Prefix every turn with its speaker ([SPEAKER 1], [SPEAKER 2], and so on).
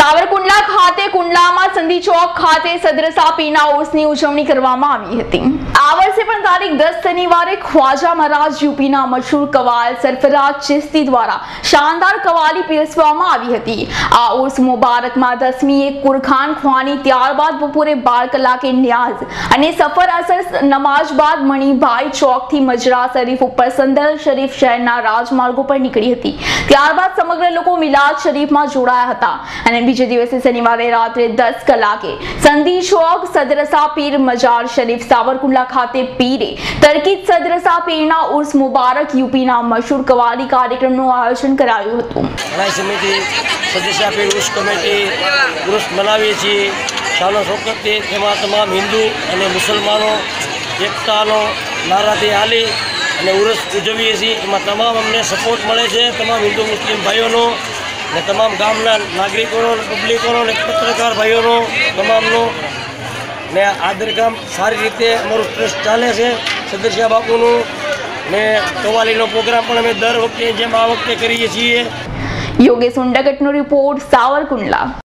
[SPEAKER 1] સાવરકુંડલા ખાતે કુંડલામાં સંધી ચોક ખાતે સદરસા પીરના ઉર્સની ઉજવણી કરવામાં આવી હતી। આ વર્ષે પણ તારીખ 10 શનિવારે ખ્વાજા મહારાજ યુપીના મશહૂર કવાલ સરફરાજ ચિશ્તી દ્વારા શાનદાર કવાલી પીરસવામાં આવી હતી। આ ઉર્સ મુબારકમાં 10મીએ કુરખાન ખ્વાની, ત્યારબાદ બપોરે 12 કલાકે ન્યાઝ અને સફર અસર નમાજ બાદ મણિભાઈ ચોકથી મજરા શરીફ ઉપર સંદલ શરીફ શહેરના રાજમાર્ગો પર નીકળી હતી। ત્યારબાદ સમગ્ર લોકો મિલાદ શરીફમાં જોડાયા હતા અને બીજે દિવસે શનિવારે રાત્રે 10 કલાકે સંધી ચોક સદરસા પીર મજાર શરીફ સાવરકુંડલા ખાતે પીરે તરકીદ સદરસા પીરના ઉર્સ મુબારક યુપીના મશહૂર કવાલી કાર્યક્રમનું આયોજન કરાયું હતું।
[SPEAKER 2] સમિતિ સદરસા પીર ઉર્સ કમિટી ઉર્સ મનાવીએ છીએ શાનો શોકતથી। તેમાં તમામ હિન્દુ અને મુસલમાનો એકતાનો નારાથી હાલી અને ઉર્સ ઉજવીએ છીએ। એમાં તમામ અમને સપોર્ટ મળે છે, તમામ હિન્દુ મુસ્લિમ ભાઈઓનો ને તમામ ગામના નાગરિકોનો, પબ્લિકોનો ને પત્રકાર ભાઈઓનો તમામનો ને આદરકામ સારી રીતે અમારું ટ્રસ્ટ ચાલે છે। સદરસા બાપુનું ને કવાલીનો પ્રોગ્રામ પણ અમે દર વખતે જેમ આ વખતે કરીએ છીએ।
[SPEAKER 1] યોગેશ ઉંડકટનો રિપોર્ટ, સાવરકુંડલા।